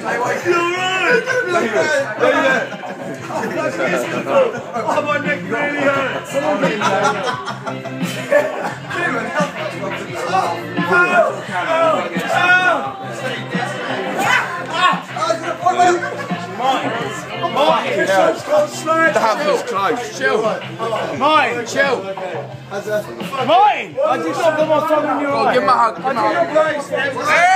Oh, my neck really hurts. That was close. Chill. Martin, chill. Martin, I just got my tongue in your eye. Give him a hug.